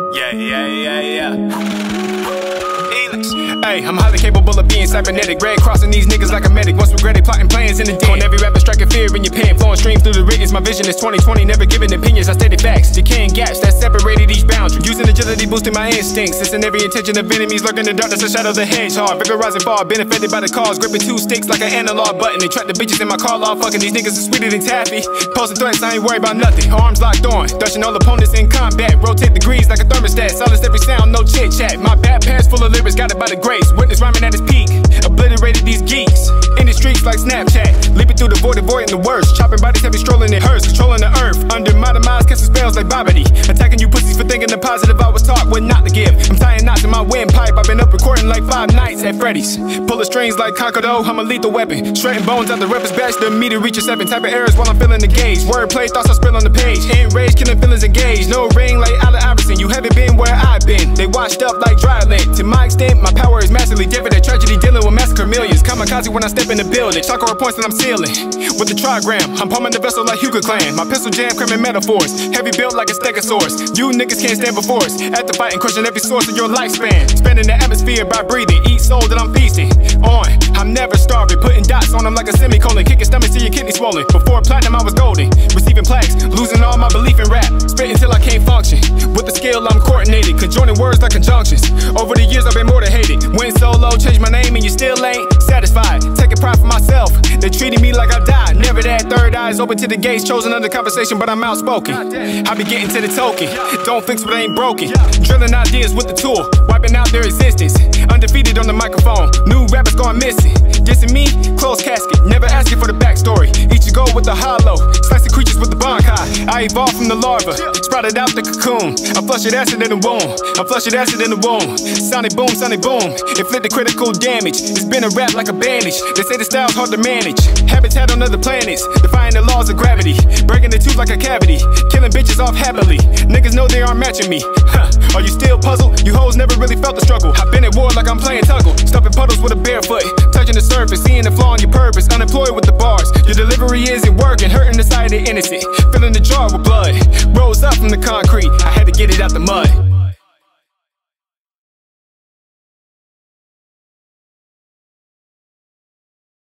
Hey, I'm highly capable of being cybernetic. Red crossing these niggas like a medic. Once regretted, plotting plans in the den. On every rapper striking fear in your pen. Flowing stream through the writtens. My vision is 2020, never giving opinions. I stated facts, decaying gaps that separated each boundary. Using agility, boosting my instincts. It's in every intention of enemies lurking in the darkness. I shadow the hedgehog. Vigorizing bar, benefited by the cause. Gripping two sticks like an analog button. They track the bitches in my car law. Fucking these niggas are sweeter than taffy. Posting threats, I ain't worried about nothing. Arms locked on, dashing all opponents in combat. Rotate degrees like a thermostat. Silence every sound, no chit chat. My bad pass full of lyrics, got it by the grace. Witness rhyming at his peak. Obliterated these geeks in the streets like Snapchat. Leaping through the void, avoiding the worst. Chopping bodies heavy, strolling in hearse. Controlling the earth. Under my demise, casting spells like Bobbity. Attacking you pussies for thinking the positive I was taught what not to give. I'm tying knots in my windpipe. I've been up recording like 5 nights at Freddy's. Pulling strings like Concordo, I'm a lethal weapon. Shredding bones out the rapper's batch. The meter reaches 7 type of errors while I'm feeling the gauge. Wordplay, thoughts I spill on the page. Enraged, killing feelings engaged. No ring like Allen Iverson. You haven't been where I've been. They washed up like dry lint. To my extent, my power is massively different. A tragedy dealing with massacre millions. Kamikaze when I step in the building. Chakra points that I'm sealing. With the trigram, I'm pumping the vessel like Hugo Clan. My pistol jam cramming metaphors. Heavy built like a stegosaurus. You niggas can't stand before us. At the fight and crushing every source of your lifespan. Spanning the atmosphere by breathing. Eat soul that I'm feasting on. I'm never starving. Putting dots on them like a semicolon. Kicking stomachs till your kidney swollen. Before platinum I was golden. Receiving plaques. Losing all my belief in rap. Spitting till I can't function. With the skill I'm coordinated. Conjoining words like conjunctions. Over the years I've been more than hated. Went solo, changed my name and you still ain't satisfied. Taking pride for myself. They treated me like I died. Never that third eyes open to the gates. Chosen under conversation but I'm outspoken. I be getting to the token. Don't fix what ain't broken. Drilling ideas with the tool. Wiping out their existence. Undefeated on the microphone. New rappers going missing. Dissing me, closed casket. Never asking for the backstory. Eat your gold with the hollow. Slicing creatures with the bankai. I evolved from the larva. Sprouted out the cocoon. I flushed acid in the womb. I flushed acid in the womb. Sonic boom, sonic boom. Inflicted critical damage. It's been a rap like a bandage. They say the style's hard to manage. Habitat on other planets. Defying the laws of gravity. Breaking the tooth like a cavity. Killing bitches off happily. Niggas know they aren't matching me. Are you still puzzled? You hoes never really felt the struggle. I've been at war like I'm playing tuggle. Stuffing puddles with a barefoot. Touching the surface, seeing the flaw in your purpose. Unemployed with the bars. Your delivery isn't working. Hurting the sight of the innocent. Filling the jar with blood. Rose up from the concrete. I had to get it out the mud.